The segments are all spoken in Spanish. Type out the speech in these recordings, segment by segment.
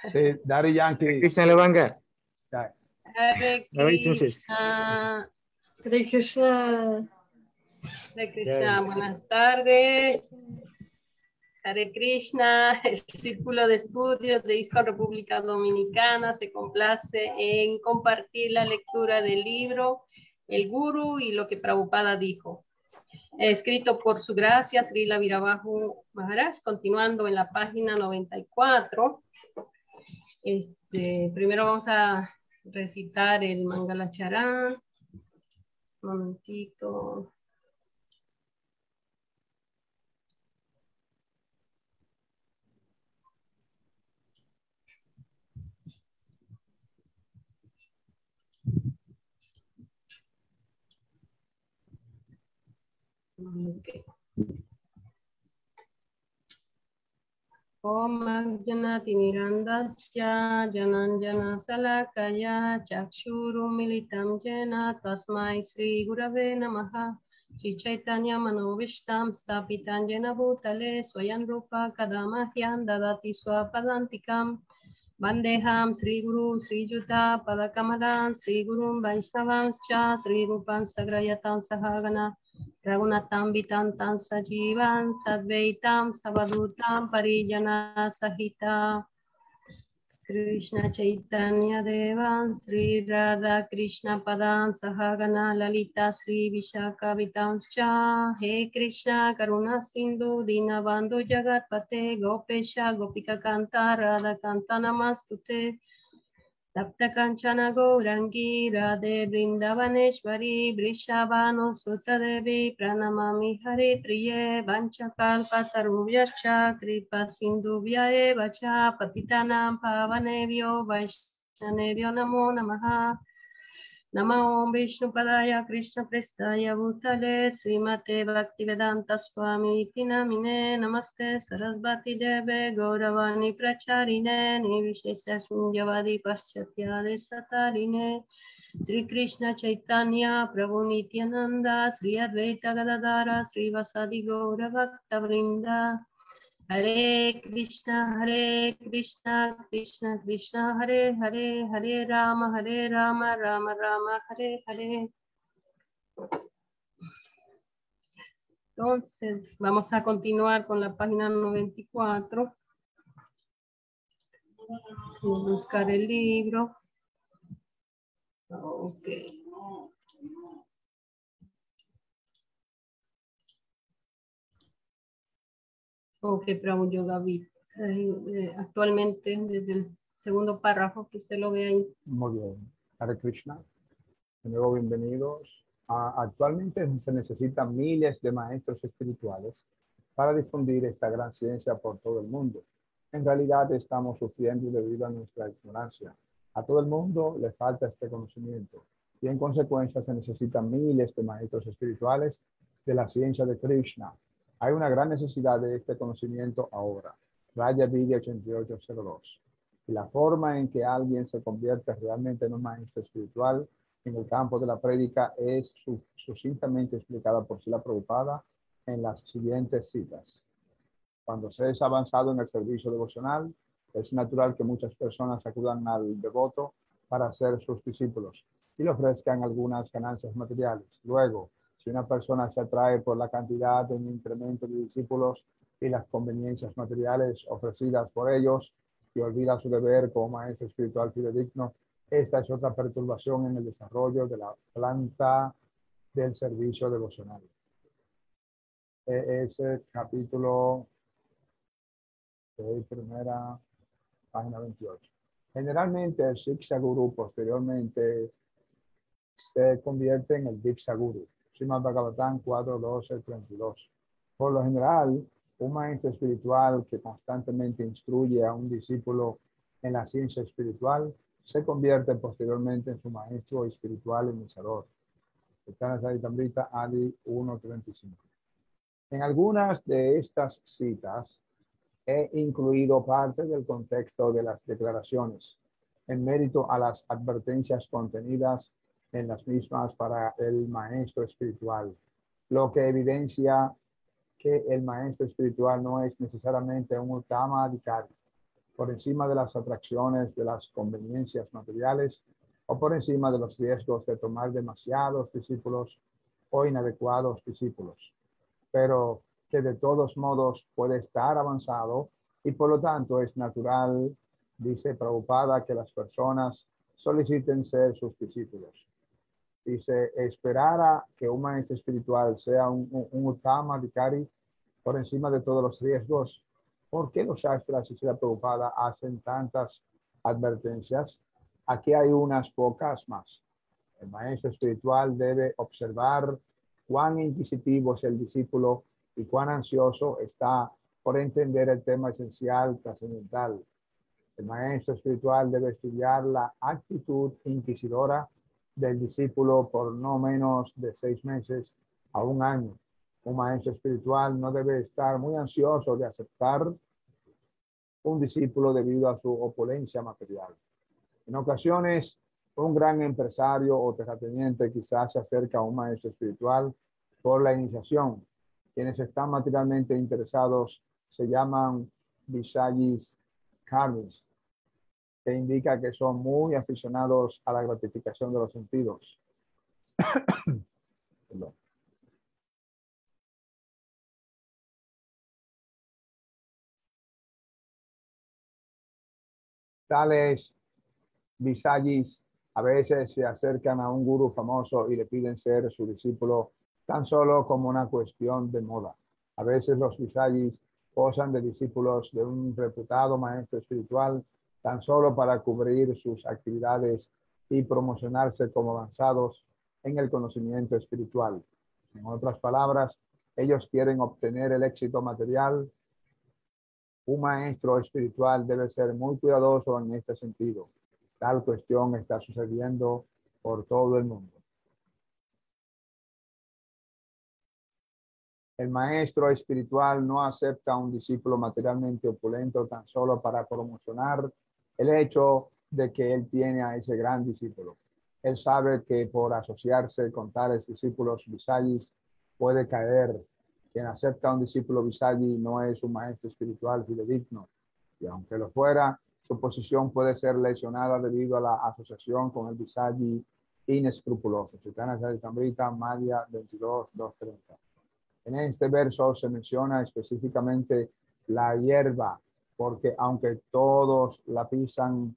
Sí, Daddy Yankee. Krishna Levanga. Hare Krishna. Hare Krishna. Hare Krishna. Buenas tardes. Hare Krishna, el Círculo de Estudios de ISKCON República Dominicana se complace en compartir la lectura del libro El Guru y lo que Prabhupada dijo. Escrito por su gracia, Srila Virabhahu Maharaj, continuando en la página 94. Primero vamos a recitar el Mangalacharan. Un momentito. Okay. Om Agyanati Mirandasya Jananjana Salakaya Chakshuru Militam Jena Tasmai Sri Gurave Namaha Shri Chaitanya Manovishtam Stapitan Jena Bhutale Swayam Rupa Kadamahyam Dadati Swapadantikam Vandeham Sri Guru Sri Juta Padakamadan Sri Gurum Vaishnavanscha Sri Rupan Sagrayatam Sahagana Raghunatam Vitantam Sajivan Sadvaitam Savadutam Parijana Sahita Krishna Chaitanya Devan Sri Radha Krishna Padam Sahagana Lalita Sri Vishaka Vitamscha He Krishna Karuna Sindhu Dinabandhu Jagatpate Gopesha Gopika Kanta Radha Kanta Namastute Tapta Kanchana Gaurangi Radhe Vrindavaneshwari Vrishabhanu Sutadevi Pranamami Hari Priye Vanchakalpa Tarubhyacha Kripa Sindhubhya eva cha Patitanam Pavanebhyo Vaishnavebhyo Namo Namaha Namo Vishnu Padaya Krishna Prestaya Bhutale Srimate Bhaktivedanta Swami Iti Namine Namaste Sarasvati Deve Gauravani Pracharine Nirvishesha Shunjavadi Paschatya Desatarine Sri Krishna Chaitanya Prabhu Nityananda Sri Advaita Gadadara Sri Vasadi Gaura Bhakta Vrinda Hare Krishna, Krishna Krishna, Hare Hare, Hare Rama, Rama Rama, Hare Hare. Entonces, vamos a continuar con la página 94. Voy a buscar el libro. Ok. Ok, Prabhu Yoga Vid. Actualmente, desde el segundo párrafo, que usted lo ve ahí. Muy bien. Hare Krishna. De nuevo, bienvenidos. Actualmente se necesitan miles de maestros espirituales para difundir esta gran ciencia por todo el mundo. En realidad estamos sufriendo debido a nuestra ignorancia. A todo el mundo le falta este conocimiento y en consecuencia se necesitan miles de maestros espirituales de la ciencia de Krishna. Hay una gran necesidad de este conocimiento ahora. Raya Vidya 8802. Y la forma en que alguien se convierte realmente en un maestro espiritual en el campo de la prédica es sucintamente explicada por Srila Prabhupada en las siguientes citas. Cuando se es avanzado en el servicio devocional, es natural que muchas personas acudan al devoto para ser sus discípulos y le ofrezcan algunas ganancias materiales. Luego, si una persona se atrae por la cantidad de un incremento de discípulos y las conveniencias materiales ofrecidas por ellos y olvida su deber como maestro espiritual fidedigno, esta es otra perturbación en el desarrollo de la planta del servicio devocional. Ese capítulo de primera, página 28. Generalmente el Shiksha Guru posteriormente se convierte en el Diksha Guru. Srimad Bhagavatam 4.12.32. Por lo general, un maestro espiritual que constantemente instruye a un discípulo en la ciencia espiritual se convierte posteriormente en su maestro espiritual iniciador. Tambrita Adi 1.35. En algunas de estas citas he incluido parte del contexto de las declaraciones en mérito a las advertencias contenidas en las mismas para el maestro espiritual, lo que evidencia que el maestro espiritual no es necesariamente un Uttama Adhikari. por encima de las atracciones de las conveniencias materiales o por encima de los riesgos de tomar demasiados discípulos o inadecuados discípulos, pero que de todos modos puede estar avanzado y por lo tanto es natural, dice Prabhupada, que las personas soliciten ser sus discípulos. Dice, esperar a que un maestro espiritual sea un Uttama Adhikari por encima de todos los riesgos. ¿Por qué los Shastras y Srila Prabhupada hacen tantas advertencias? Aquí hay unas pocas más. El maestro espiritual debe observar cuán inquisitivo es el discípulo y cuán ansioso está por entender el tema esencial trascendental. El maestro espiritual debe estudiar la actitud inquisidora del discípulo por no menos de 6 meses a un año. Un maestro espiritual no debe estar muy ansioso de aceptar un discípulo debido a su opulencia material. En ocasiones, un gran empresario o terrateniente quizás se acerca a un maestro espiritual por la iniciación. Quienes están materialmente interesados se llaman Vishayis Karmis, que indica que son muy aficionados a la gratificación de los sentidos. Perdón. Tales Vishayis a veces se acercan a un gurú famoso y le piden ser su discípulo tan solo como una cuestión de moda. A veces los Vishayis posan de discípulos de un reputado maestro espiritual tan solo para cubrir sus actividades y promocionarse como avanzados en el conocimiento espiritual. En otras palabras, ellos quieren obtener el éxito material. Un maestro espiritual debe ser muy cuidadoso en este sentido. Tal cuestión está sucediendo por todo el mundo. El maestro espiritual no acepta a un discípulo materialmente opulento tan solo para promocionar el hecho de que él tiene a ese gran discípulo. Él sabe que por asociarse con tales discípulos Vishayis puede caer. Quien acepta a un discípulo Vishayi no es un maestro espiritual fidedigno, y aunque lo fuera, su posición puede ser lesionada debido a la asociación con el Vishayi inescrupuloso. Chaitanya Charitamrita, Madhya 22, 230. En este verso se menciona específicamente la hierba, porque aunque todos la pisan,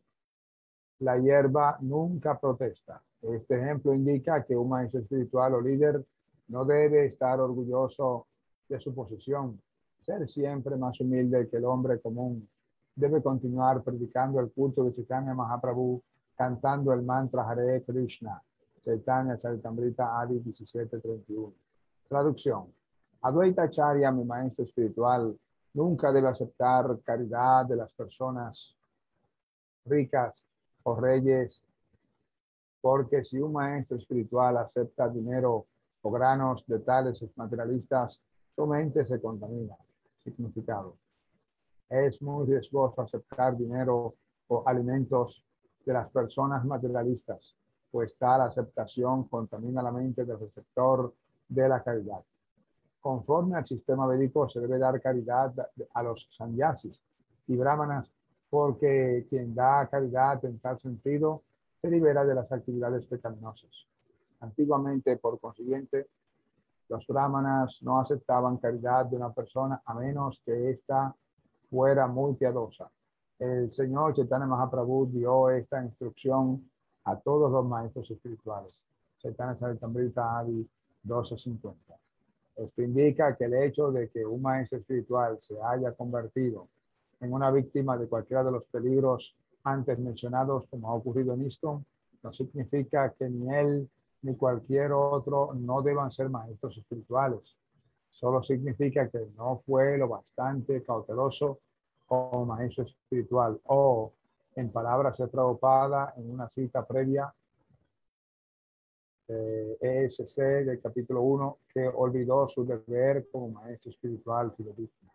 la hierba nunca protesta. Este ejemplo indica que un maestro espiritual o líder no debe estar orgulloso de su posición, ser siempre más humilde que el hombre común. Debe continuar predicando el culto de Chaitanya Mahaprabhu, cantando el mantra Hare Krishna, Chaitanya Charitamrita Adi 1731. Traducción. Advaita Acharya, mi maestro espiritual, nunca debe aceptar caridad de las personas ricas o reyes, porque si un maestro espiritual acepta dinero o granos de tales materialistas, su mente se contamina. Significado. Es muy riesgoso aceptar dinero o alimentos de las personas materialistas, pues tal aceptación contamina la mente del receptor de la caridad. Conforme al sistema védico, se debe dar caridad a los sannyasis y brahmanas, porque quien da caridad en tal sentido se libera de las actividades pecaminosas. Antiguamente, por consiguiente, los brahmanas no aceptaban caridad de una persona a menos que ésta fuera muy piadosa. El Señor Chaitanya Mahaprabhu dio esta instrucción a todos los maestros espirituales. Chaitanya Charitamrita Adi 1250. Esto indica que el hecho de que un maestro espiritual se haya convertido en una víctima de cualquiera de los peligros antes mencionados, como ha ocurrido en Easton, no significa que ni él ni cualquier otro no deban ser maestros espirituales. Solo significa que no fue lo bastante cauteloso como maestro espiritual, o, en palabras de Prabhupada, en una cita previa, ESC del capítulo 1, que olvidó su deber como maestro espiritual fidedigno.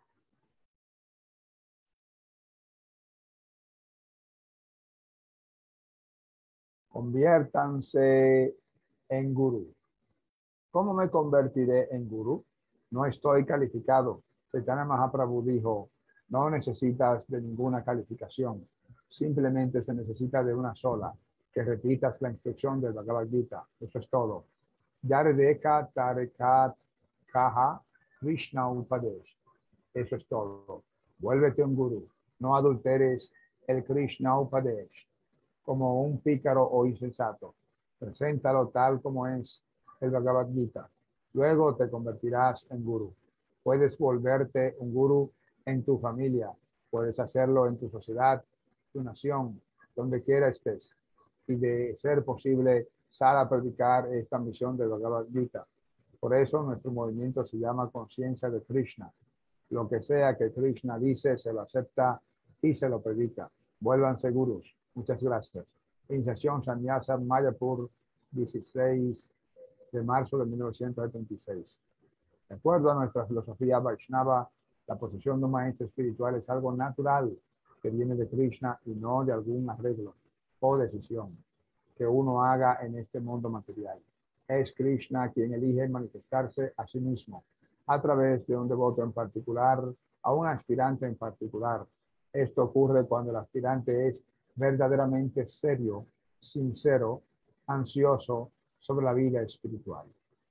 Conviértanse en gurú. ¿Cómo me convertiré en gurú? No estoy calificado. Chaitanya Mahaprabhu dijo, No necesitas de ninguna calificación. Simplemente se necesita de una sola, que repitas la instrucción del Bhagavad Gita. Eso es todo. Yaredeka Tarekat Kaha Krishna Upadesh. Eso es todo. Vuélvete un gurú. No adulteres el Krishna Upadesh como un pícaro o insensato. Preséntalo tal como es el Bhagavad Gita. Luego te convertirás en gurú. Puedes volverte un gurú en tu familia. Puedes hacerlo en tu sociedad, tu nación, donde quiera estés. Y de ser posible, sal a predicar esta misión del Bhagavad Gita. Por eso nuestro movimiento se llama Conciencia de Krishna. Lo que sea que Krishna dice, se lo acepta y se lo predica. Vuélvanse gurús. Muchas gracias. Iniciación Sannyasa Mayapur, 16 de marzo de 1976. De acuerdo a nuestra filosofía Vaishnava, la posesión de un maestro espiritual es algo natural que viene de Krishna y no de algún arreglo o decisión que uno haga en este mundo material. Es Krishna quien elige manifestarse a sí mismo a través de un devoto en particular, a un aspirante en particular. Esto ocurre cuando el aspirante es verdaderamente serio, sincero, ansioso sobre la vida espiritual.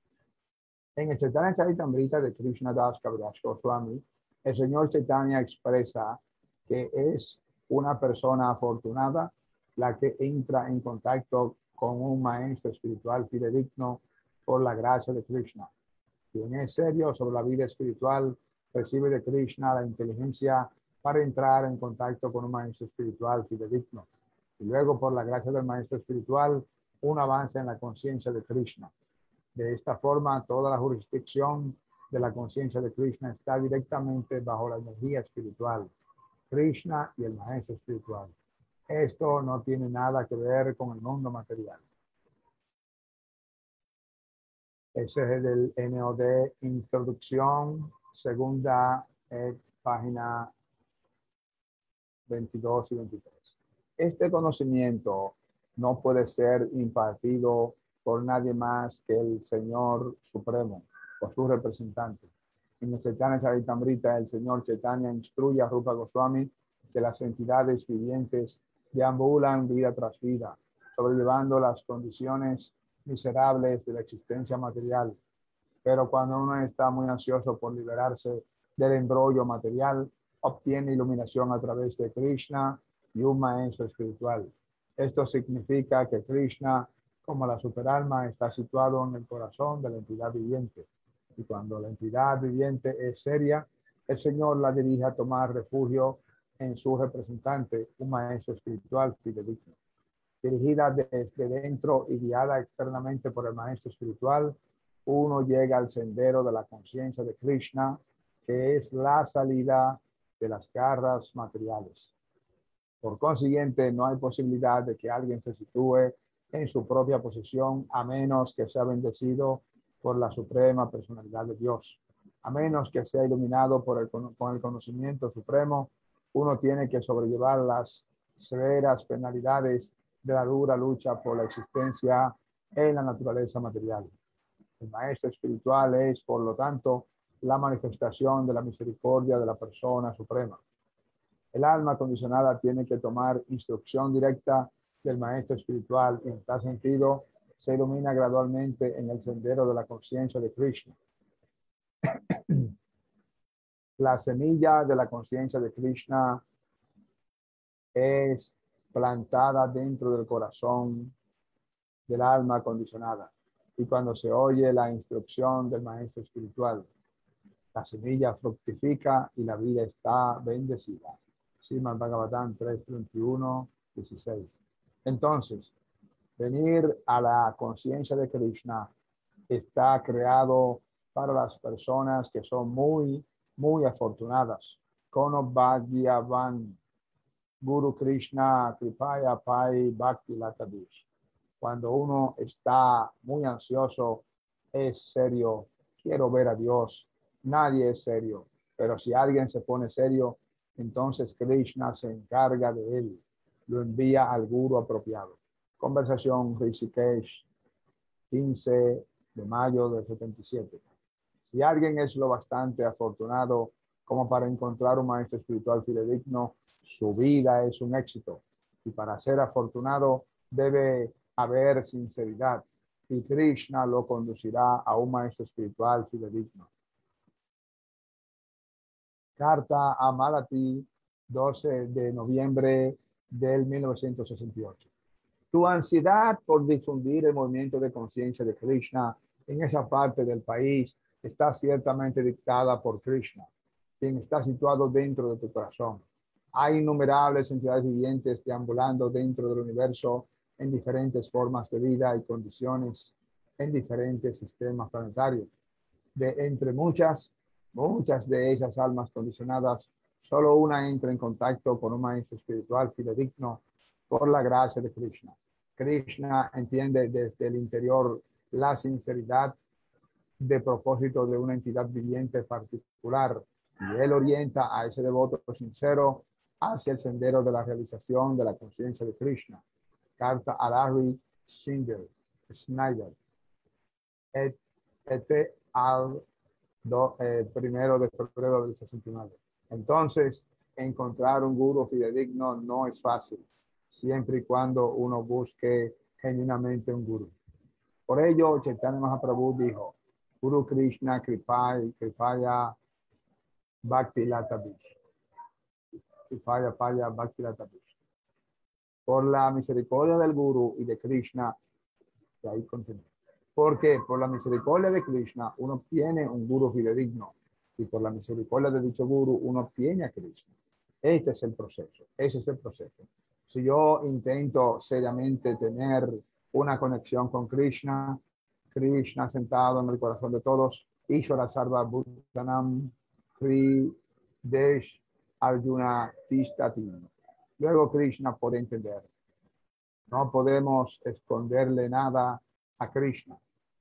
En el Chaitanya Charitamrita de Krishna Das Kaviraj Goswami, el señor Chaitanya expresa que es una persona afortunada la que entra en contacto con un maestro espiritual fidedigno por la gracia de Krishna. Quien es serio sobre la vida espiritual recibe de Krishna la inteligencia para entrar en contacto con un maestro espiritual fidedigno. Y luego, por la gracia del maestro espiritual, uno avanza en la conciencia de Krishna. De esta forma, toda la jurisdicción de la conciencia de Krishna está directamente bajo la energía espiritual, Krishna y el maestro espiritual. Esto no tiene nada que ver con el mundo material. Ese es el NOD Introducción, segunda página 22 y 23. Este conocimiento no puede ser impartido por nadie más que el Señor Supremo o su representante. En el Chaitanya Charitamrita, el Señor Chaitanya instruye a Rupa Goswami que las entidades vivientes deambulan vida tras vida, sobrellevando las condiciones miserables de la existencia material. Pero cuando uno está muy ansioso por liberarse del embrollo material, obtiene iluminación a través de Krishna y un maestro espiritual. Esto significa que Krishna, como la superalma, está situado en el corazón de la entidad viviente. Y cuando la entidad viviente es seria, el Señor la dirige a tomar refugio en su representante, un maestro espiritual fidedigno. Dirigida desde dentro y guiada externamente por el maestro espiritual, uno llega al sendero de la conciencia de Krishna, que es la salida de las garras materiales. Por consiguiente, no hay posibilidad de que alguien se sitúe en su propia posición a menos que sea bendecido por la suprema personalidad de Dios. A menos que sea iluminado con el conocimiento supremo, uno tiene que sobrellevar las severas penalidades de la dura lucha por la existencia en la naturaleza material. El maestro espiritual es, por lo tanto, la manifestación de la misericordia de la persona suprema. El alma condicionada tiene que tomar instrucción directa del maestro espiritual y en tal sentido se ilumina gradualmente en el sendero de la conciencia de Krishna. La semilla de la conciencia de Krishna es plantada dentro del corazón del alma condicionada. Y cuando se oye la instrucción del maestro espiritual, la semilla fructifica y la vida está bendecida. Srimad Bhagavatam 3:31, 16. Entonces, venir a la conciencia de Krishna está creado para las personas que son muy, muy afortunadas. Kono Bhagyavan Guru Krishna Kripaya Pai Bhakti Latadish. Cuando uno está muy ansioso, es serio, quiero ver a Dios. Nadie es serio, pero si alguien se pone serio, entonces Krishna se encarga de él, lo envía al guru apropiado. Conversación Rishikesh, 15 de mayo del 77. Si alguien es lo bastante afortunado como para encontrar un maestro espiritual fidedigno, su vida es un éxito. Y para ser afortunado debe haber sinceridad. Y Krishna lo conducirá a un maestro espiritual fidedigno. Carta a Malati, 12 de noviembre del 1968. Tu ansiedad por difundir el movimiento de conciencia de Krishna en esa parte del país está ciertamente dictada por Krishna, quien está situado dentro de tu corazón. Hay innumerables entidades vivientes deambulando dentro del universo en diferentes formas de vida y condiciones en diferentes sistemas planetarios. Entre muchas de esas almas condicionadas, solo una entra en contacto con un maestro espiritual fidedigno por la gracia de Krishna. Krishna entiende desde el interior la sinceridad de propósito de una entidad viviente particular y él orienta a ese devoto sincero hacia el sendero de la realización de la conciencia de Krishna. Carta a Larry Snyder, et al 1 de febrero del 69. Entonces, encontrar un gurú fidedigno no es fácil, siempre y cuando uno busque genuinamente un gurú. Por ello, Chaitanya Mahaprabhu dijo, Guru Krishna Kripaya Bhaktilata Bish. Kripaya Bhaktilata Bish. Por la misericordia del Guru y de Krishna, y ahí continúa. Porque por la misericordia de Krishna uno obtiene un guru fidedigno y por la misericordia de dicho guru uno obtiene a Krishna. Este es el proceso, ese es el proceso. Si yo intento seriamente tener una conexión con Krishna, Krishna sentado en el corazón de todos, Ishvara Sarva Bhutanam Kri Desh Arjuna Tishtati. Luego Krishna puede entender. No podemos esconderle nada a Krishna.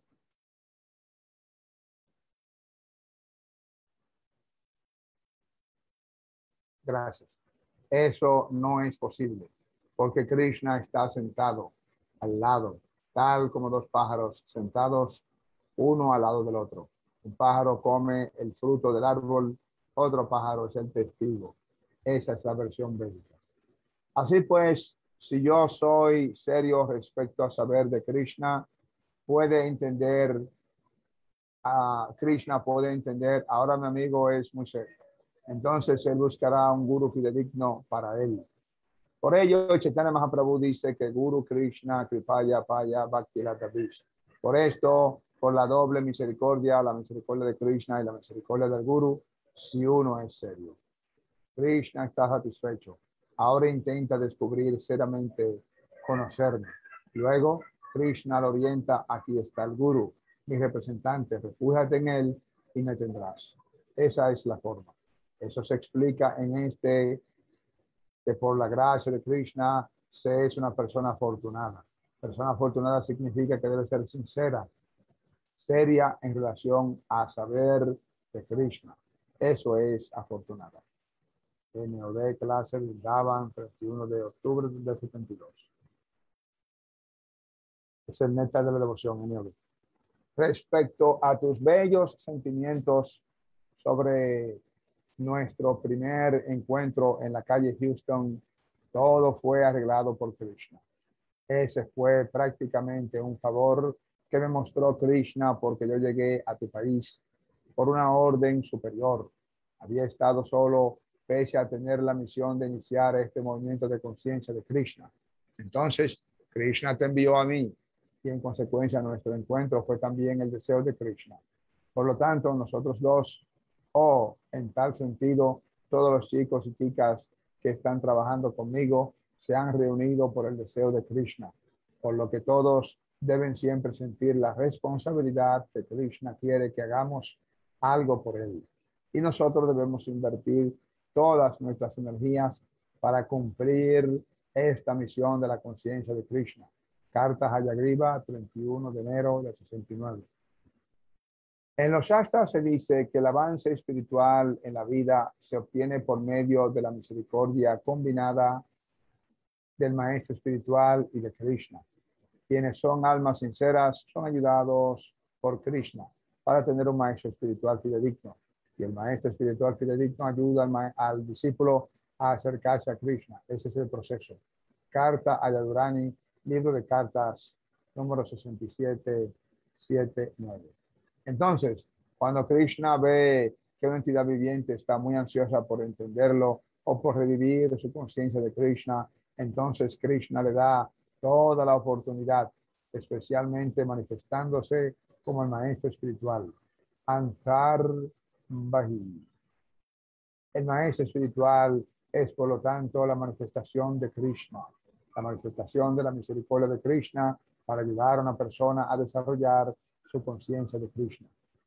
Gracias. Eso no es posible, porque Krishna está sentado al lado, tal como dos pájaros sentados uno al lado del otro. Un pájaro come el fruto del árbol, otro pájaro es el testigo. Esa es la versión védica. Así pues, si yo soy serio respecto a saber de Krishna, puede entender Krishna, puede entender, ahora mi amigo es muy serio. Entonces él buscará un guru fidedigno para él. Por ello, Chaitanya Mahaprabhu dice que Guru Krishna Kripaya Paya Bhaktilata Bish. Por esto, por la doble misericordia, la misericordia de Krishna y la misericordia del Guru, si uno es serio. Krishna está satisfecho. Ahora intenta descubrir seriamente, conocerme. Luego, Krishna lo orienta, aquí está el Guru, mi representante, refúgiate en él y me tendrás. Esa es la forma. Eso se explica en que por la gracia de Krishna se es una persona afortunada. Persona afortunada significa que debe ser sincera, seria en relación a saber de Krishna. Eso es afortunada. NOD clase daban 31 de octubre del 72. Es el néctar de la devoción, NOD. Respecto a tus bellos sentimientos sobre nuestro primer encuentro en la calle Houston, todo fue arreglado por Krishna. Ese fue prácticamente un favor que me mostró Krishna porque yo llegué a tu país por una orden superior. Había estado solo pese a tener la misión de iniciar este movimiento de conciencia de Krishna. Entonces, Krishna te envió a mí y en consecuencia nuestro encuentro fue también el deseo de Krishna. Por lo tanto, nosotros dos, en tal sentido, todos los chicos y chicas que están trabajando conmigo se han reunido por el deseo de Krishna, por lo que todos deben siempre sentir la responsabilidad que Krishna quiere que hagamos algo por él. Y nosotros debemos invertir todas nuestras energías para cumplir esta misión de la conciencia de Krishna. Carta Hayagriva, 31 de enero del 69. En los Shastras se dice que el avance espiritual en la vida se obtiene por medio de la misericordia combinada del maestro espiritual y de Krishna. Quienes son almas sinceras son ayudados por Krishna para tener un maestro espiritual fidedigno. Y el maestro espiritual fidedigno ayuda al discípulo a acercarse a Krishna. Ese es el proceso. Carta a Yadurani, libro de cartas, número 6779. Entonces, cuando Krishna ve que una entidad viviente está muy ansiosa por entenderlo o por revivir su conciencia de Krishna, entonces Krishna le da toda la oportunidad, especialmente manifestándose como el maestro espiritual. Antar Bahi. El maestro espiritual es, por lo tanto, la manifestación de Krishna, la manifestación de la misericordia de Krishna para ayudar a una persona a desarrollar su conciencia de Krishna.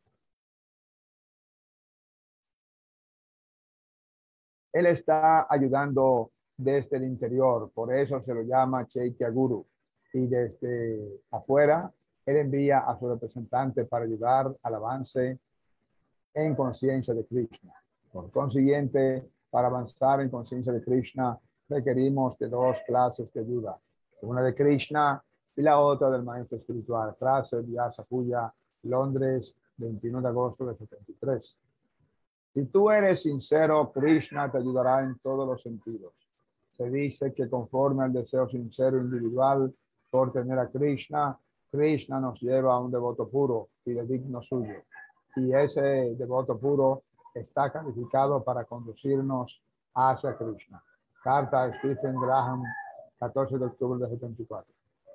Él está ayudando desde el interior, por eso se lo llama Chaitya Guru. Y desde afuera, él envía a su representante para ayudar al avance en conciencia de Krishna. Por consiguiente, para avanzar en conciencia de Krishna, requerimos de dos clases de ayuda. Una de Krishna y la otra del maestro espiritual. Clase Vyasa Puya, Londres, 21 de agosto de 73. Si tú eres sincero, Krishna te ayudará en todos los sentidos. Se dice que conforme al deseo sincero individual por tener a Krishna, Krishna nos lleva a un devoto puro y digno suyo. Y ese devoto puro está calificado para conducirnos hacia Krishna. Carta a Stephen Graham, 14 de octubre de 74.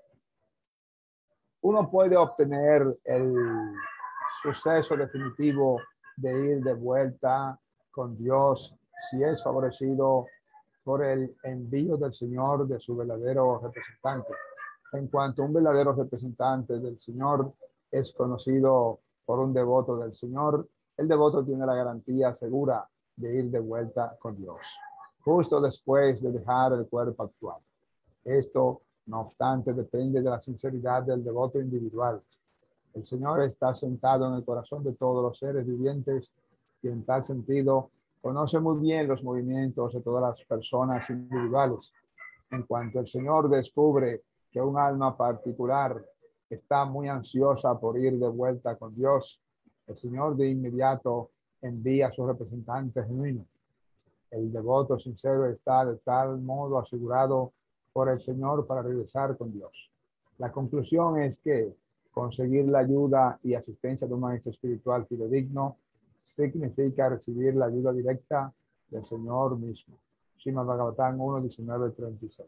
Uno puede obtener el suceso definitivo de ir de vuelta con Dios si es favorecido por el envío del Señor de su verdadero representante. En cuanto un verdadero representante del Señor es conocido por un devoto del Señor, el devoto tiene la garantía segura de ir de vuelta con Dios, justo después de dejar el cuerpo actual. Esto, no obstante, depende de la sinceridad del devoto individual. El Señor está sentado en el corazón de todos los seres vivientes y en tal sentido conoce muy bien los movimientos de todas las personas individuales. En cuanto el Señor descubre que un alma particular está muy ansiosa por ir de vuelta con Dios, el Señor de inmediato envía a su representante genuino. El devoto sincero está de tal modo asegurado por el Señor para regresar con Dios. La conclusión es que conseguir la ayuda y asistencia de un maestro espiritual fidedigno significa recibir la ayuda directa del Señor mismo. Srimad Bhagavatam 1:19-36.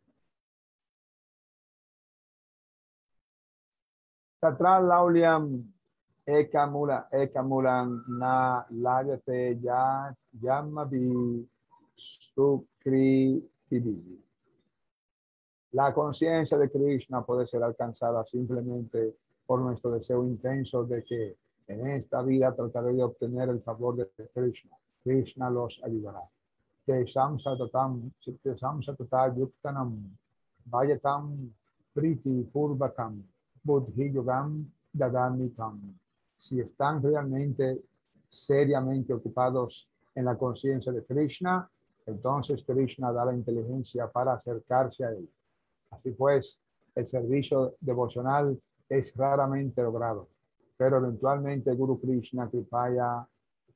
Tatra lauliam ekamulan na lagate yamabi sukri tibi. La conciencia de Krishna puede ser alcanzada simplemente por nuestro deseo intenso de que en esta vida trataré de obtener el favor de Krishna. Krishna los ayudará. Tesham satatam yuktanam vayatam priti purvakam buddhi yogam dadamitam. Si están realmente, seriamente ocupados en la conciencia de Krishna, entonces Krishna da la inteligencia para acercarse a él. Así pues, el servicio devocional es raramente logrado, pero eventualmente Guru Krishna Kripaya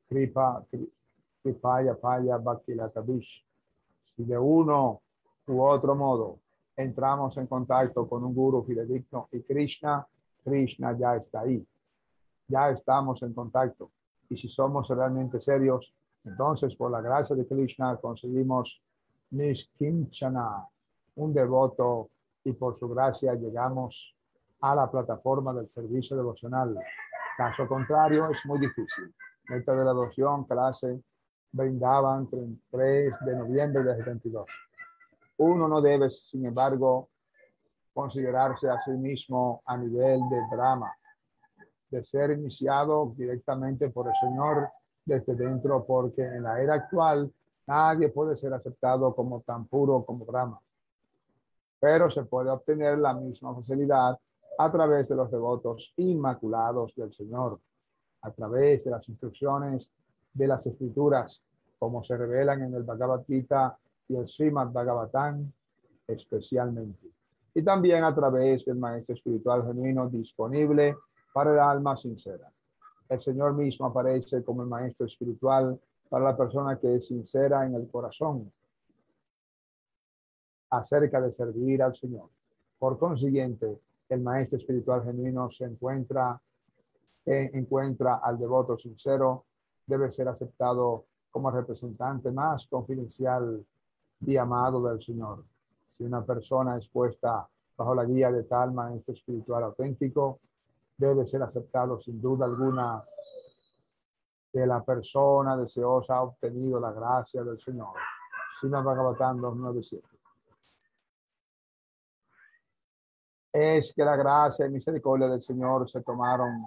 Paya Bhaktilatavish. Si de uno u otro modo entramos en contacto con un Guru fidedigno y Krishna ya está ahí. Ya estamos en contacto. Y si somos realmente serios, entonces por la gracia de Krishna conseguimos Nishkinchana, un devoto, y por su gracia llegamos a la plataforma del servicio devocional. Caso contrario, es muy difícil. Meta de la devoción, clase Brindavan, 3 de noviembre de 72. Uno no debe, sin embargo, considerarse a sí mismo a nivel de Brahma, de ser iniciado directamente por el Señor desde dentro, porque en la era actual nadie puede ser aceptado como tan puro como Brahma. Pero se puede obtener la misma facilidad a través de los devotos inmaculados del Señor, a través de las instrucciones de las Escrituras, como se revelan en el Bhagavad Gita y el Srimad Bhagavatam especialmente. Y también a través del maestro espiritual genuino disponible para el alma sincera. El Señor mismo aparece como el maestro espiritual para la persona que es sincera en el corazón acerca de servir al Señor. Por consiguiente, el maestro espiritual genuino encuentra al devoto sincero, debe ser aceptado como representante más confidencial y amado del Señor. Si una persona es puesta bajo la guía de tal maestro espiritual auténtico, debe ser aceptado sin duda alguna que la persona deseosa ha obtenido la gracia del Señor. Srimad Bhagavatam 2.9.7. Es que la gracia y misericordia del Señor se tornaron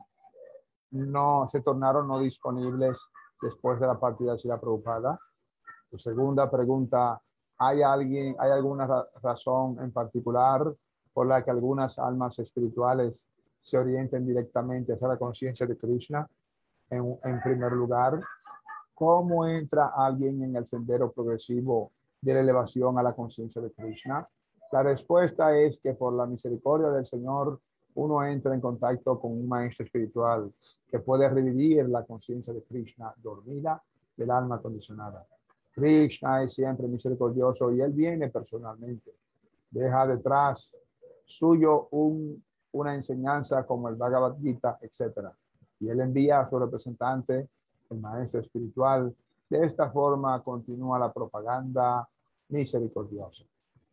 no disponibles después de la partida de Srila Prabhupada. Tu segunda pregunta, ¿hay alguna razón en particular por la que algunas almas espirituales se orienten directamente hacia la conciencia de Krishna? En primer lugar, ¿cómo entra alguien en el sendero progresivo de la elevación a la conciencia de Krishna? La respuesta es que por la misericordia del Señor uno entra en contacto con un maestro espiritual que puede revivir la conciencia de Krishna dormida del alma condicionada. Krishna es siempre misericordioso y él viene personalmente. Deja detrás suyo una enseñanza como el Bhagavad Gita, etc. Y él envía a su representante, el maestro espiritual. De esta forma continúa la propaganda misericordiosa.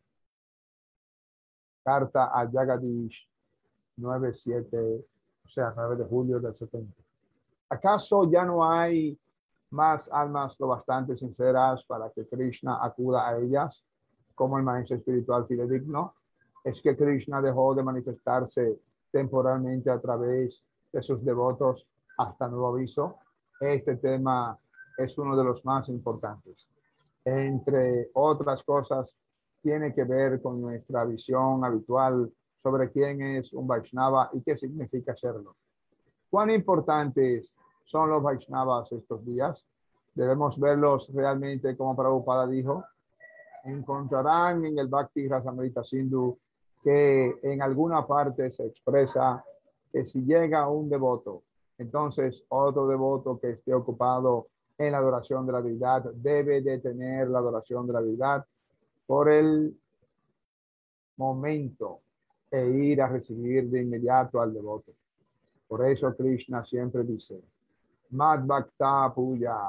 Carta a Jagadish 9 de julio del 70. ¿Acaso ya no hay más almas lo bastante sinceras para que Krishna acuda a ellas como el maestro espiritual fidedigno? ¿Es que Krishna dejó de manifestarse temporalmente a través de sus devotos hasta nuevo aviso? Este tema es uno de los más importantes. Entre otras cosas, tiene que ver con nuestra visión habitual sobre quién es un Vaishnava y qué significa serlo. ¿Cuán importantes son los Vaishnavas estos días? Debemos verlos realmente como Prabhupada dijo. Encontrarán en el Bhakti Rasamrita Sindhu que en alguna parte se expresa que si llega un devoto, entonces otro devoto que esté ocupado en la adoración de la deidad debe detener la adoración de la deidad por el momento e ir a recibir de inmediato al devoto. Por eso Krishna siempre dice, Mad Bhakta Puya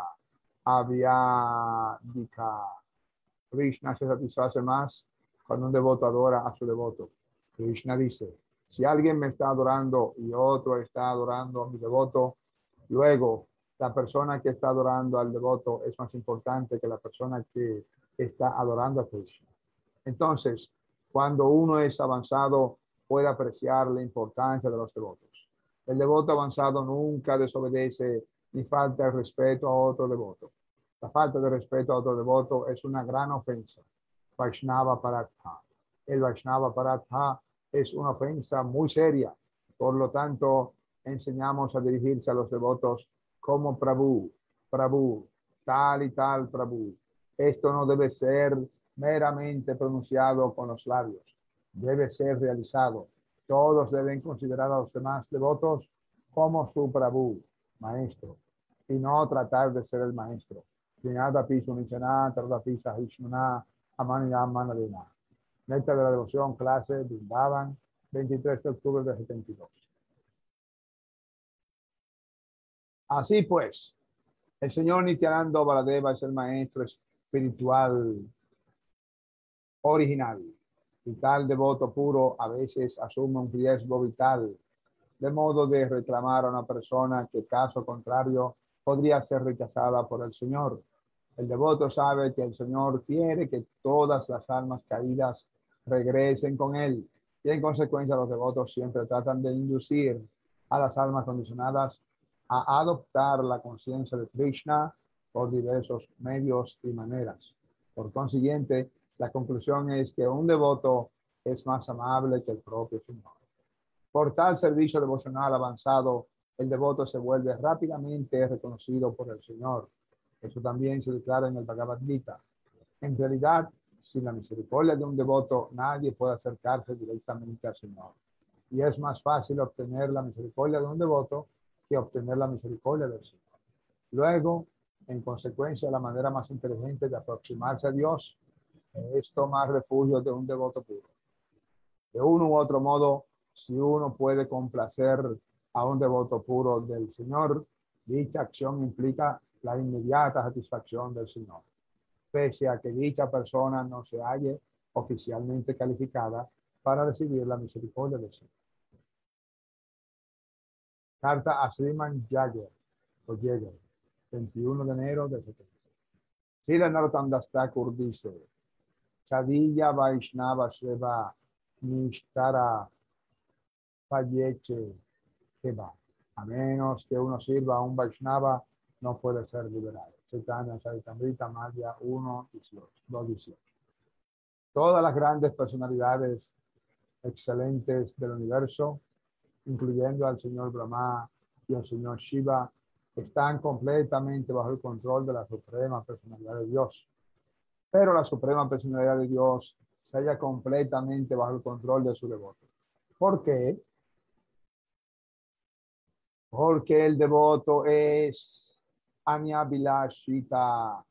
Avyadika. Krishna se satisface más cuando un devoto adora a su devoto. Krishna dice, si alguien me está adorando y otro está adorando a mi devoto, luego la persona que está adorando al devoto es más importante que la persona que está adorando a Krishna. Entonces, cuando uno es avanzado, puede apreciar la importancia de los devotos. El devoto avanzado nunca desobedece ni falta el respeto a otro devoto. La falta de respeto a otro devoto es una gran ofensa. Vaishnava Paratha. El Vaishnava Paratha es una ofensa muy seria. Por lo tanto, enseñamos a dirigirse a los devotos como Prabhu, Prabhu, tal y tal Prabhu. Esto no debe ser meramente pronunciado con los labios. Debe ser realizado. Todos deben considerar a los demás devotos como su Prabhu, maestro, y no tratar de ser el maestro. Neta de la devoción, clase, Vrindavan, 23 de octubre de 72. Así pues, el señor Nityananda Baladeva es el maestro espiritual original y tal devoto puro a veces asume un riesgo vital, de modo de reclamar a una persona que, caso contrario, podría ser rechazada por el Señor. El devoto sabe que el Señor quiere que todas las almas caídas regresen con él y en consecuencia los devotos siempre tratan de inducir a las almas condicionadas a adoptar la conciencia de Krishna por diversos medios y maneras. Por consiguiente, la conclusión es que un devoto es más amable que el propio Señor. Por tal servicio devocional avanzado, el devoto se vuelve rápidamente reconocido por el Señor. Eso también se declara en el Bhagavad Gita. En realidad, sin la misericordia de un devoto, nadie puede acercarse directamente al Señor. Y es más fácil obtener la misericordia de un devoto que obtener la misericordia del Señor. Luego, en consecuencia, la manera más inteligente de aproximarse a Dios es tomar refugio de un devoto puro. De uno u otro modo, si uno puede complacer a un devoto puro del Señor, dicha acción implica la inmediata satisfacción del Señor, pese a que dicha persona no se halle oficialmente calificada para recibir la misericordia del Señor. Carta a Sriman Jagger, o Jäger, 21 de enero de 70. Srila Narottam Das Thakur dice: Chadilla Vaishnava Seva Nishtara Payeche Keva. A menos que uno sirva a un Vaishnava, no puede ser liberado. Chaitanya Charitamrita Madhya 1:18. Todas las grandes personalidades excelentes del universo, incluyendo al señor Brahma y al señor Shiva, están completamente bajo el control de la suprema personalidad de Dios. Pero la suprema personalidad de Dios se halla completamente bajo el control de su devoto. ¿Por qué? Porque el devoto es Anyabilashita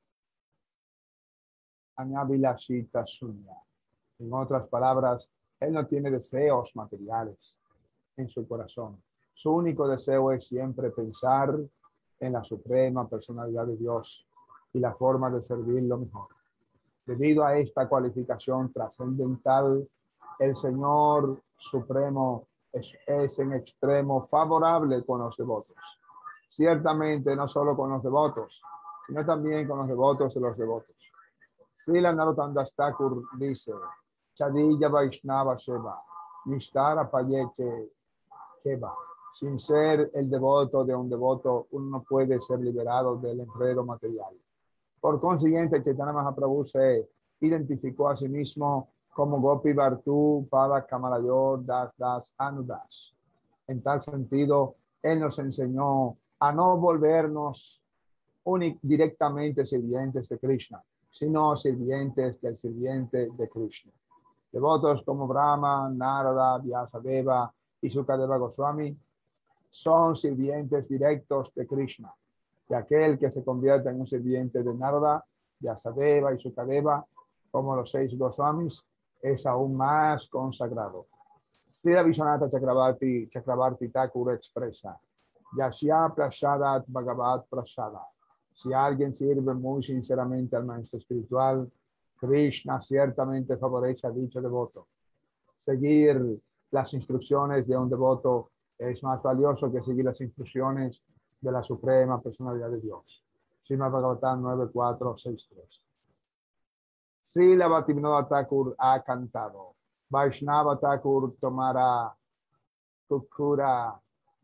Sunya. En otras palabras, él no tiene deseos materiales en su corazón. Su único deseo es siempre pensar en la suprema personalidad de Dios y la forma de servirlo mejor. Debido a esta cualificación trascendental, el Señor Supremo es en extremo favorable con los devotos. Ciertamente no solo con los devotos, sino también con los devotos de los devotos. Srila Narottam Das Thakur dice: Chadilla Vaishnava Seva Nishtara Payeche Keva. Sin ser el devoto de un devoto, uno no puede ser liberado del enredo material. Por consiguiente, Chaitanya Mahaprabhu se identificó a sí mismo como Gopi Bhartu Pada Kamalayor Das Das Anudas. En tal sentido, él nos enseñó a no volvernos directamente sirvientes de Krishna, sino sirvientes del sirviente de Krishna. Devotos como Brahma, Narada, Vyasadeva y Sukadeva Goswami son sirvientes directos de Krishna. Y aquel que se convierte en un sirviente de Narada, Vyasadeva y Sukadeva, como los 6 Goswamis, es aún más consagrado. Srila Vishwanatha Chakravarti Thakur expresa: Yashya Prasadat Bhagavat Prasada. Si alguien sirve muy sinceramente al maestro espiritual, Krishna ciertamente favorece a dicho devoto. Seguir las instrucciones de un devoto es más valioso que seguir las instrucciones de la suprema personalidad de Dios. Srimad Bhagavatam 9.4.6.3. Srila Bhaktivinoda Thakur ha cantado: Vaishnava Thakur tomara kukura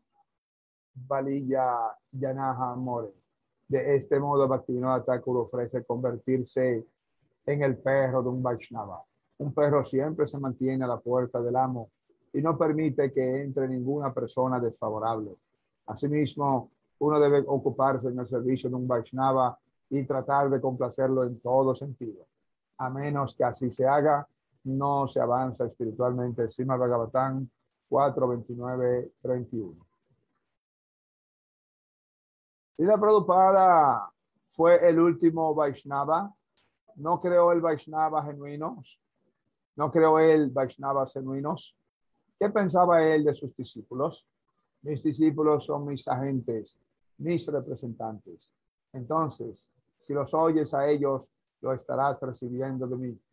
balilla yanaha more. De este modo, Bhaktivinoda Thakur ofrece convertirse en el perro de un Vaishnava. Un perro siempre se mantiene a la puerta del amo y no permite que entre ninguna persona desfavorable. Asimismo, uno debe ocuparse en el servicio de un Vaishnava y tratar de complacerlo en todo sentido. A menos que así se haga, no se avanza espiritualmente. Srimad Bhagavatam 4.29.31. Srila Prabhupada fue el último Vaishnava. No creó el Vaishnava genuinos. No creó él Vaishnavas genuinos. ¿Qué pensaba él de sus discípulos? Mis discípulos son mis agentes, mis representantes. Entonces, si los oyes a ellos, lo estarás recibiendo de mí.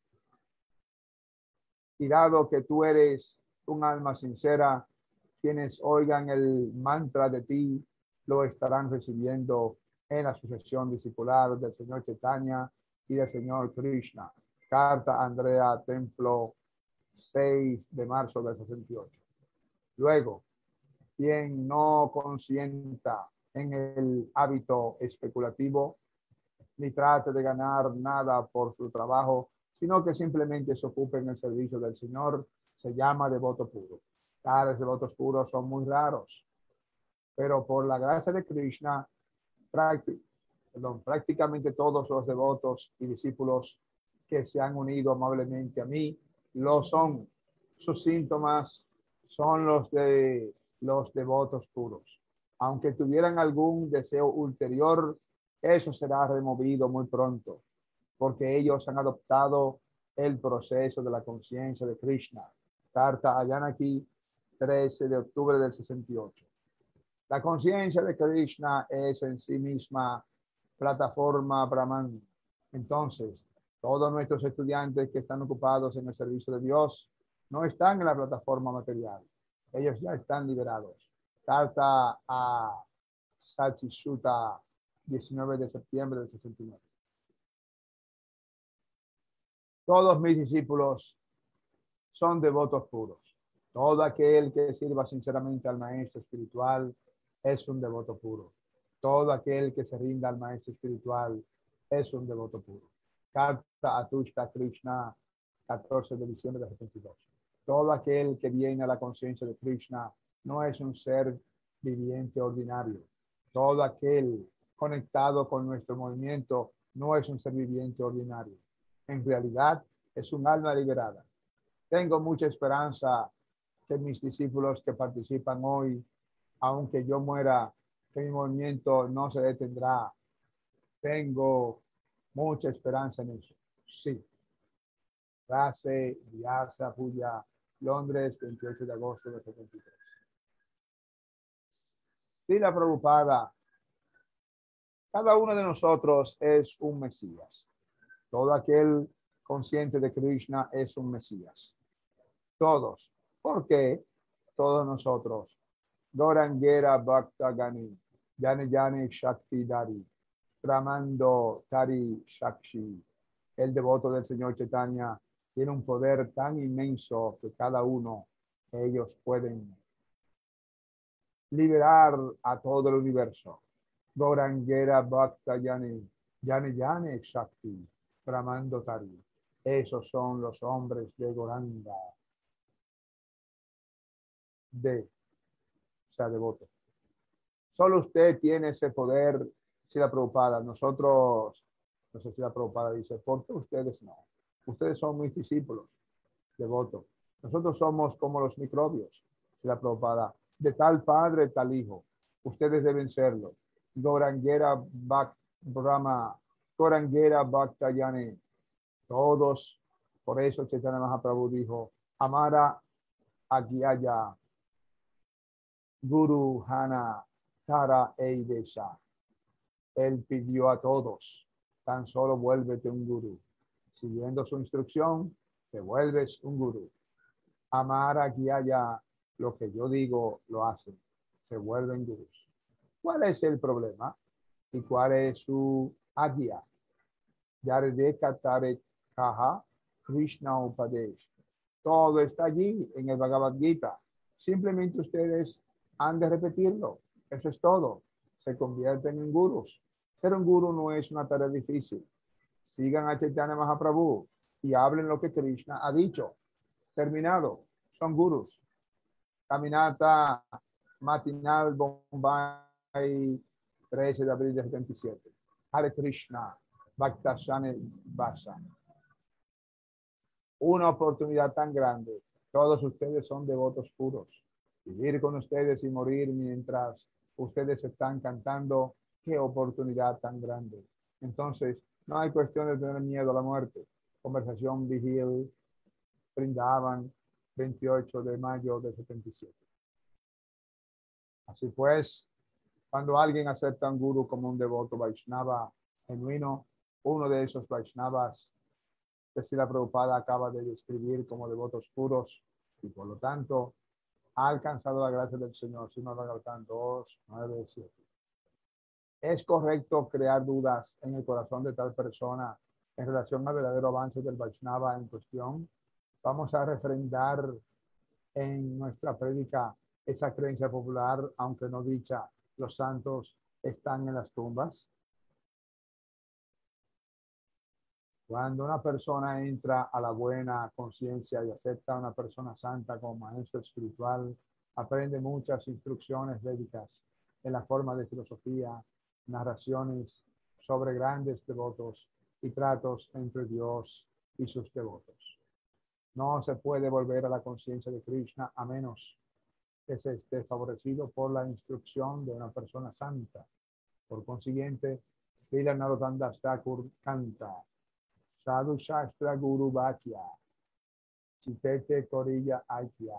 Y dado que tú eres un alma sincera, quienes oigan el mantra de ti, lo estarán recibiendo en la sucesión discipular del Señor Chaitanya y del Señor Krishna. Carta Andrea, Templo, 6 de marzo del 68. Luego, quien no consienta en el hábito especulativo, ni trate de ganar nada por su trabajo, sino que simplemente se ocupe en el servicio del Señor, se llama devoto puro. Tales devotos puros son muy raros, pero por la gracia de Krishna, prácticamente todos los devotos y discípulos que se han unido amablemente a mí lo son. Sus síntomas son los de los devotos puros. Aunque tuvieran algún deseo ulterior, eso será removido muy pronto, porque ellos han adoptado el proceso de la conciencia de Krishna. Carta a Janaki, 13 de octubre del 68. La conciencia de Krishna es en sí misma plataforma Brahman. Entonces, todos nuestros estudiantes que están ocupados en el servicio de Dios no están en la plataforma material. Ellos ya están liberados. Carta a Sachisuta, 19 de septiembre del 69. Todos mis discípulos son devotos puros. Todo aquel que sirva sinceramente al maestro espiritual es un devoto puro. Todo aquel que se rinda al maestro espiritual es un devoto puro. Carta a Tushta Krishna, 14 de diciembre de 72. Todo aquel que viene a la conciencia de Krishna no es un ser viviente ordinario. Todo aquel conectado con nuestro movimiento no es un ser viviente ordinario. En realidad es un alma liberada. Tengo mucha esperanza que mis discípulos que participan hoy, aunque yo muera, que mi movimiento no se detendrá. Tengo mucha esperanza en eso. Sí. Frase, Vyasa, Puya, Londres, 28 de agosto de 73. Srila Prabhupada, cada uno de nosotros es un Mesías. Todo aquel consciente de Krishna es un Mesías. Todos. ¿Por qué? Todos nosotros. Gorangera Bhakta Gani, Jane Jane Shakti Dari, Brahmando Tari Shakshi. El devoto del Señor Chaitanya tiene un poder tan inmenso que cada uno de ellos pueden liberar a todo el universo. Gorangera Bhakta Jane, Jane Jane Shakti, Brahmando Tari. Esos son los hombres de Goranga. O sea, devoto. Solo usted tiene ese poder, si la Prabhupada. Nosotros, no sé si la Prabhupada dice, ¿por qué ustedes no? Ustedes son mis discípulos, devotos. Nosotros somos como los microbios, si la Prabhupada. De tal padre, tal hijo. Ustedes deben serlo. Gorangera Brahma, Gorangera Bhaktayane. Todos, por eso Chaitanya Mahaprabhu dijo, Amara Agyaya Guru Hana Tara Eidesha. Él pidió a todos, tan solo vuélvete un gurú. Siguiendo su instrucción, te vuelves un gurú. Amara Gyaya, lo que yo digo, lo hacen. Se vuelven gurús. ¿Cuál es el problema? ¿Y cuál es su agya? Yaredeka Tare Kaha Krishna Upadesh. Todo está allí en el Bhagavad Gita. Simplemente ustedes han de repetirlo. Eso es todo. Se convierten en gurús. Ser un gurú no es una tarea difícil. Sigan a Chaitanya Mahaprabhu y hablen lo que Krishna ha dicho. Terminado. Son gurús. Caminata matinal Bombay, 13 de abril de 77. Hare Krishna. Bhaktasane Vasa. Una oportunidad tan grande. Todos ustedes son devotos puros. Vivir con ustedes y morir mientras ustedes están cantando, qué oportunidad tan grande. Entonces, no hay cuestión de tener miedo a la muerte. Conversación Vigil, Brindavan, 28 de mayo de 77. Así pues, cuando alguien acepta a un guru como un devoto Vaishnava genuino, uno de esos Vaishnavas que Srila Prabhupada acaba de describir como devotos puros y por lo tanto ha alcanzado la gracia del Señor. Srimad Bhagavatam 2, 9, 7. ¿Es correcto crear dudas en el corazón de tal persona en relación al verdadero avance del Vaishnava en cuestión? Vamos a refrendar en nuestra prédica esa creencia popular, aunque no dicha, los santos están en las tumbas. Cuando una persona entra a la buena conciencia y acepta a una persona santa como maestro espiritual, aprende muchas instrucciones védicas en la forma de filosofía, narraciones sobre grandes devotos y tratos entre Dios y sus devotos. No se puede volver a la conciencia de Krishna a menos que se esté favorecido por la instrucción de una persona santa. Por consiguiente, Srila Narottam Das Thakur canta Sadhu Shastra Guru Bhakya Chitete Korilla Aikya.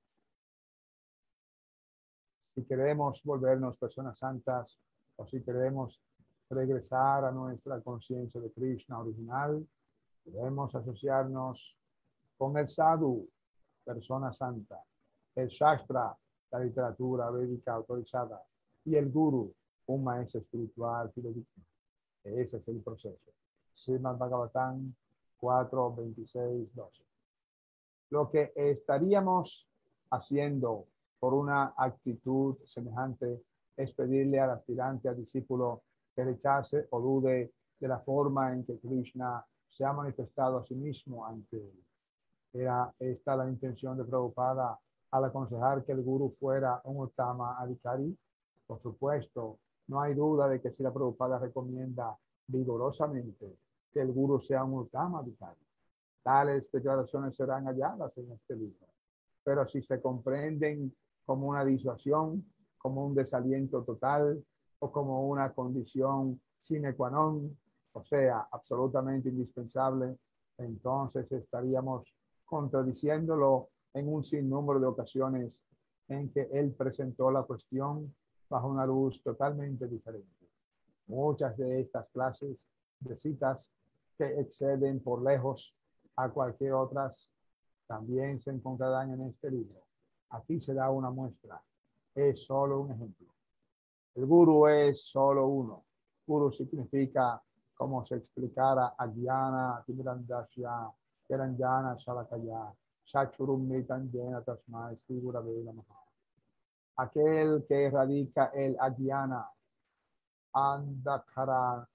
Si queremos volvernos personas santas o si queremos regresar a nuestra conciencia de Krishna original, debemos asociarnos con el sadhu, persona santa, el shastra, la literatura védica autorizada, y el guru, un maestro espiritual fidedigno. Ese es el proceso. Srimad Bhagavatam 4, 26, 12. Lo que estaríamos haciendo por una actitud semejante es pedirle al aspirante, al discípulo, que rechace o dude de la forma en que Krishna se ha manifestado a sí mismo ante él. Era esta la intención de Prabhupada al aconsejar que el gurú fuera un Uttama Adhikari. Por supuesto, no hay duda de que si la Prabhupada recomienda vigorosamente que el gurú sea un Uttama Adhikari. Tales declaraciones serán halladas en este libro. Pero si se comprenden como una disuasión, como un desaliento total o como una condición sine qua non, o sea, absolutamente indispensable, entonces estaríamos contradiciéndolo en un sinnúmero de ocasiones en que él presentó la cuestión bajo una luz totalmente diferente. Muchas de estas clases de citas que exceden por lejos a cualquier otras también se encontrarán en este libro. Aquí se da una muestra. Es solo un ejemplo. El guru es solo uno. Guru significa, como se explicara, Agyana, Timirandasya, Teranjana, Shalakaya, Shachurum Mitanjena Tasmai, Sri Gurave Namaha. Aquel que erradica el Agyana, Andhakara,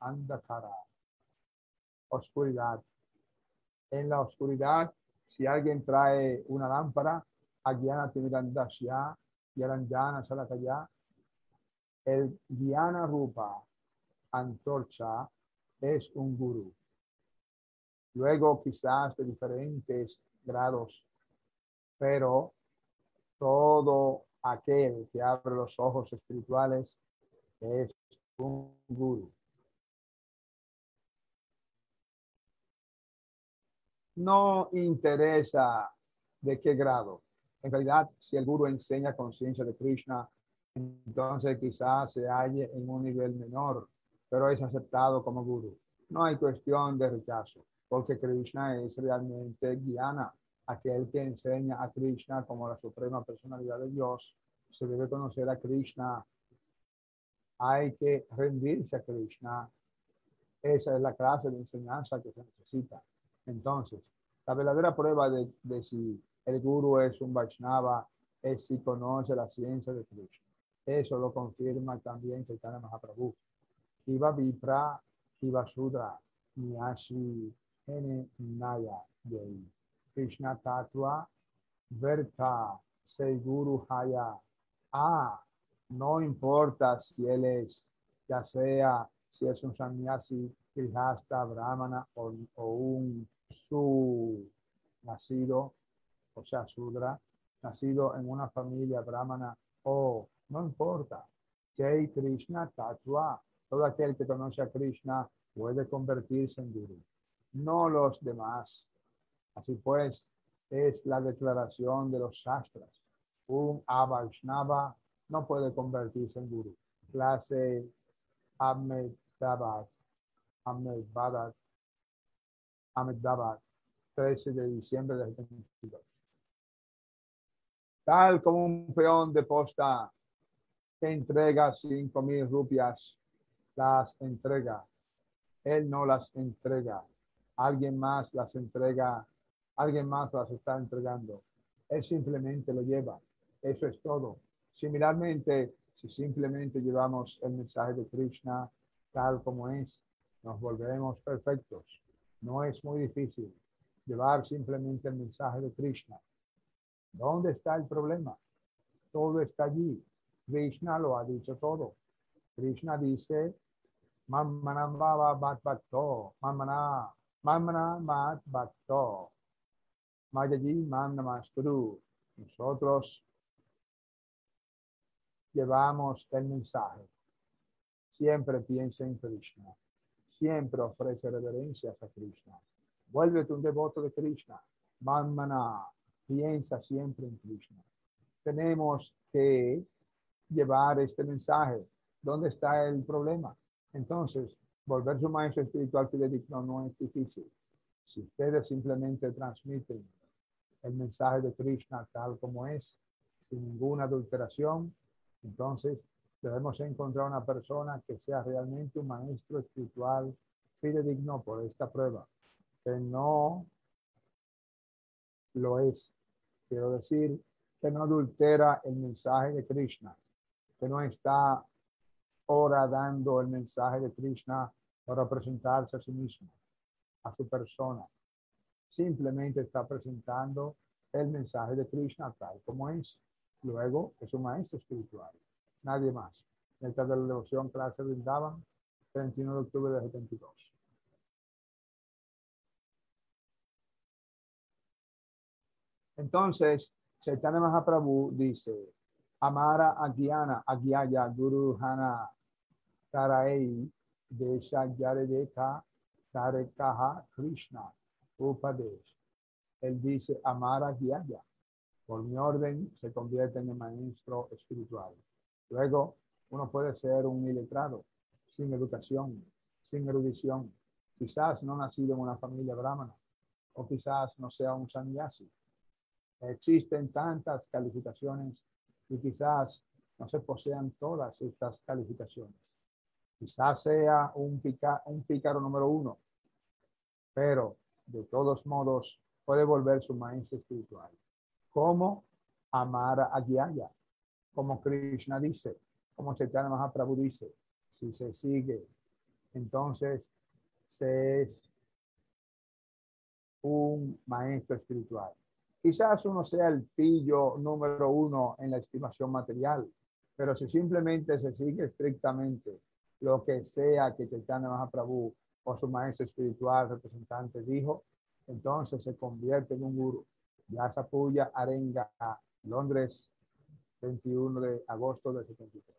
oscuridad. En la oscuridad, si alguien trae una lámpara, Agyana Timirandasya, Teranjana Shalakaya, el Jnana Rupa, antorcha, es un gurú. Luego quizás de diferentes grados, pero todo aquel que abre los ojos espirituales es un gurú. No interesa de qué grado. En realidad, si el gurú enseña conciencia de Krishna, entonces quizás se halle en un nivel menor, pero es aceptado como gurú. No hay cuestión de rechazo, porque Krishna es realmente Jnana. Aquel que enseña a Krishna como la suprema personalidad de Dios, se debe conocer a Krishna. Hay que rendirse a Krishna. Esa es la clase de enseñanza que se necesita. Entonces, la verdadera prueba de si el gurú es un Vaishnava es si conoce la ciencia de Krishna. Eso lo confirma también Chaitanya Mahaprabhu. Kiva Vipra, Kiva Sudra, Nyashi, Ene Naya Dei. Krishna Tatua, Verta, Seguru Haya. No importa si él es, ya sea si es un sannyasi, grihasta, brahmana o un nacido, o sea, sudra, nacido en una familia brahmana o no importa. Jai Krishna Tatua, todo aquel que conoce a Krishna puede convertirse en gurú, no los demás. Así pues, es la declaración de los shastras. Un Vaishnava no puede convertirse en gurú. Clase Ahmedabad, 13 de diciembre del 2022. Tal como un peón de posta que entrega 5,000 rupias, las entrega. Él no las entrega. Alguien más las entrega. Alguien más las está entregando. Él simplemente lo lleva. Eso es todo. Similarmente, si simplemente llevamos el mensaje de Krishna tal como es, nos volveremos perfectos. No es muy difícil llevar simplemente el mensaje de Krishna. ¿Dónde está el problema? Todo está allí. Krishna lo ha dicho todo. Krishna dice, Mamana Mat Bhakto, Mamana Mat Bhakto, Mayaji Mam Namasturu. Nosotros llevamos el mensaje. Siempre piensa en Krishna. Siempre ofrece reverencias a Krishna. Vuélvete un devoto de Krishna. Manmana, piensa siempre en Krishna. Tenemos que llevar este mensaje. ¿Dónde está el problema? Entonces, volverse un maestro espiritual fidedigno no es difícil. Si ustedes simplemente transmiten el mensaje de Krishna tal como es, sin ninguna adulteración, entonces debemos encontrar una persona que sea realmente un maestro espiritual fidedigno por esta prueba, que no lo es. Quiero decir, que no adultera el mensaje de Krishna, que no está ahora dando el mensaje de Krishna para presentarse a sí mismo, a su persona. Simplemente está presentando el mensaje de Krishna tal como es. Luego es un maestro espiritual, nadie más. Esta de la devoción clase Vrindavan, 31 de octubre de 72. Entonces, Chaitanya Mahaprabhu dice, Amara Agyana Agyaya Guru Hana Tarai Desha Yaredeka Tarekaha Krishna Upadesh. Él dice, Amara Agyaya. Por mi orden se convierte en el maestro espiritual. Luego, uno puede ser un iletrado, sin educación, sin erudición. Quizás no nacido en una familia brahmana, o quizás no sea un sannyasi. Existen tantas calificaciones y quizás no se posean todas estas calificaciones. Quizás sea un pícaro número 1, pero de todos modos puede volverse un maestro espiritual. Como Amara Agyaya, como Krishna dice, como Chaitanya Mahaprabhu dice, si se sigue, entonces se es un maestro espiritual. Quizás uno sea el pillo número 1 en la estimación material, pero si simplemente se sigue estrictamente lo que sea que Chaitanya Mahaprabhu o su maestro espiritual representante dijo, entonces se convierte en un gurú. Yasapuya Arenga, Londres, 21 de agosto de 73.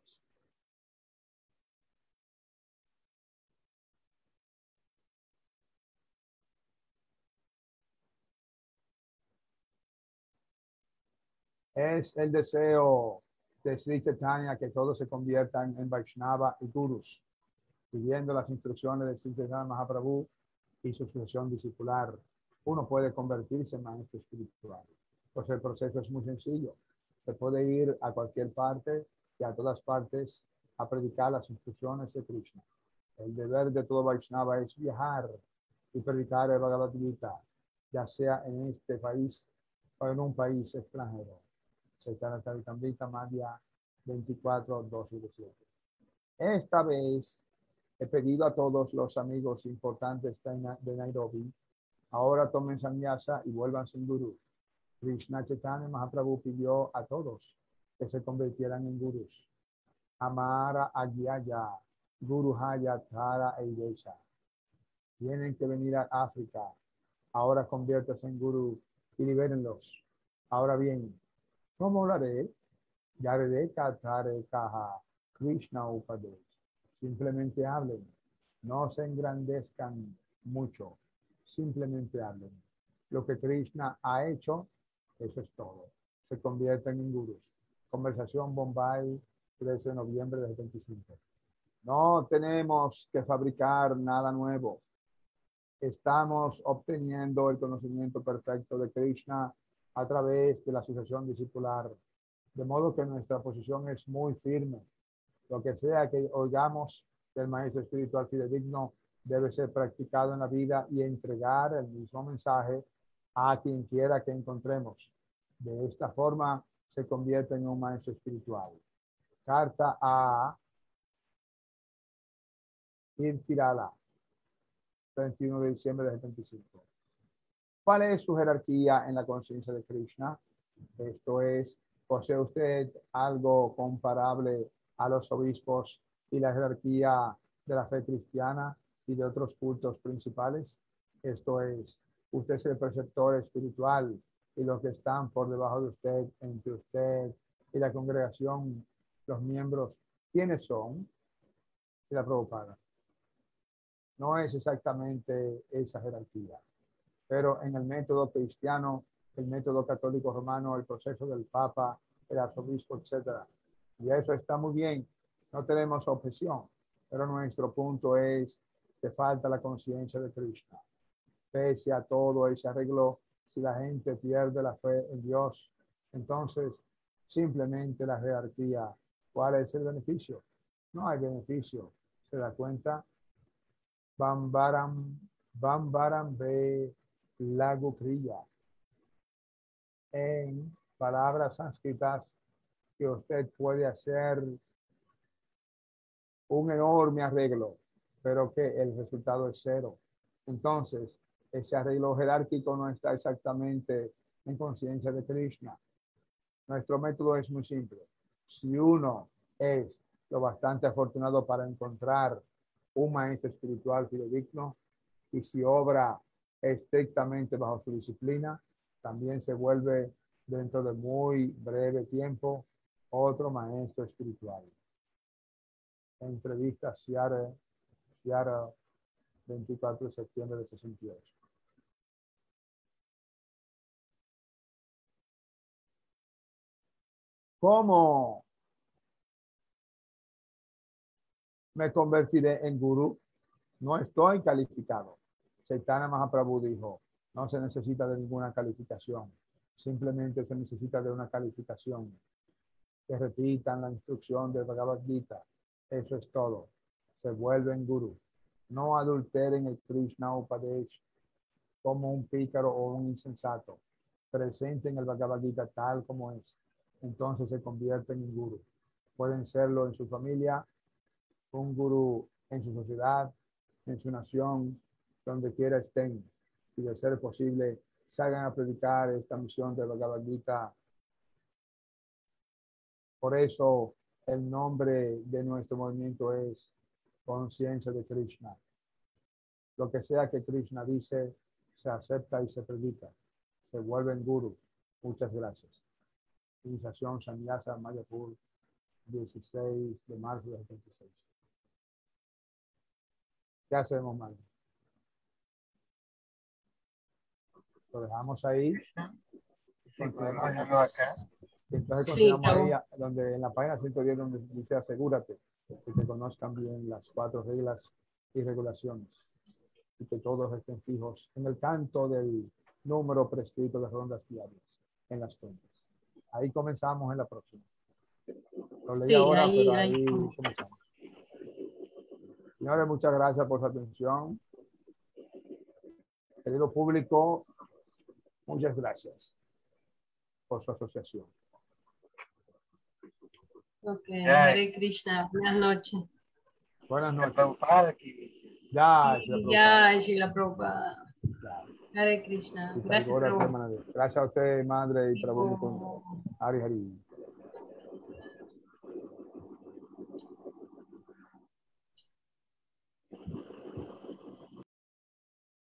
Es el deseo de Sri Chaitanya que todos se conviertan en Vaishnava y Gurus, siguiendo las instrucciones de Sri Chaitanya Mahaprabhu y su sucesión discipular. Uno puede convertirse en maestro espiritual. Pues el proceso es muy sencillo. Se puede ir a cualquier parte y a todas partes a predicar las instrucciones de Krishna. El deber de todo Vaishnava es viajar y predicar el Bhagavad Gita, ya sea en este país o en un país extranjero. Chaitanya Charitamrita Madhya 24, 2 y 17. Esta vez he pedido a todos los amigos importantes de Nairobi, ahora tomen sannyasa y vuelvan sin gurú. Krishna Chaitanya Mahaprabhu pidió a todos que se convirtieran en gurús. Amara Agyaya, Guru Haya Tara Eidesha. Tienen que venir a África. Ahora conviértanse en gurú y libérenlos. Ahora bien, ¿cómo lo haré? Yaredeka Tare Kaha Krishna Upadesh. Simplemente hablen. No se engrandezcan mucho. Simplemente hablen. Lo que Krishna ha hecho, eso es todo. Se convierten en gurús. Conversación Bombay, 13 de noviembre de 75. No tenemos que fabricar nada nuevo. Estamos obteniendo el conocimiento perfecto de Krishna a través de la sucesión discipular. De modo que nuestra posición es muy firme. Lo que sea que oigamos del maestro espiritual fidedigno debe ser practicado en la vida y entregar el mismo mensaje a quien quiera que encontremos. De esta forma se convierte en un maestro espiritual. Carta a Irtirala, 31 de diciembre de 75. ¿Cuál es su jerarquía en la conciencia de Krishna? Esto es, ¿posee usted algo comparable a los obispos y la jerarquía de la fe cristiana y de otros cultos principales? Esto es, usted es el preceptor espiritual y los que están por debajo de usted, entre usted y la congregación, los miembros quiénes son y la Prabhupada. No es exactamente esa jerarquía, pero en el método cristiano, el método católico romano, el proceso del Papa, el arzobispo, etcétera. Y eso está muy bien, no tenemos objeción, pero nuestro punto es que falta la conciencia de Krishna. Pese a todo ese arreglo, si la gente pierde la fe en Dios, entonces simplemente la jerarquía, ¿cuál es el beneficio? No hay beneficio. ¿Se da cuenta? Bambaram Be Lagu Kriya. En palabras sánscritas, que usted puede hacer un enorme arreglo, pero que el resultado es cero. Entonces, ese arreglo jerárquico no está exactamente en conciencia de Krishna. Nuestro método es muy simple. Si uno es lo bastante afortunado para encontrar un maestro espiritual fidedigno y si obra estrictamente bajo su disciplina, también se vuelve dentro de muy breve tiempo otro maestro espiritual. Entrevista Ciara, 24 de septiembre de 68. ¿Cómo me convertiré en gurú? No estoy calificado. Chaitanya Mahaprabhu dijo, no se necesita de ninguna calificación. Simplemente se necesita de una calificación. Que repitan la instrucción de Bhagavad Gita. Eso es todo. Se vuelven gurú. No adulteren el Krishna Upadesh como un pícaro o un insensato. Presenten el Bhagavad Gita tal como es. Entonces se convierten en gurú. Pueden serlo en su familia, un gurú en su sociedad, en su nación, donde quiera estén. Y de ser posible, salgan a predicar esta misión de Bhagavad Gita. Por eso el nombre de nuestro movimiento es Conciencia de Krishna. Lo que sea que Krishna dice, se acepta y se predica. Se vuelven gurú. Muchas gracias. Iniciación Sanyasa Mayapur, 16 de marzo del 76. ¿Qué hacemos, madre? Lo dejamos ahí. Sí, podemos dejarlo acá. Entonces Sí, continuamos ahí, donde en la página 110, donde dice asegúrate que te conozcan bien las 4 reglas y regulaciones y que todos estén fijos en el canto del número prescrito de rondas diarias en las cuentas. Ahí comenzamos en la próxima. Lo leí sí, ahora, ahí, pero ahí. ahí comenzamos. Señores, muchas gracias por su atención. Querido público, muchas gracias por su asociación. Ok, Ya. Hare Krishna. Buenas noches. Buenas El noches. Prabhupada aquí. Ya, Ya, Shila Prabhupada. ya. Hare Krishna. Y Gracias, Taigora Prabhupada. Premanade. Gracias a usted, madre y Prabhu Mukunda. Hari Hari.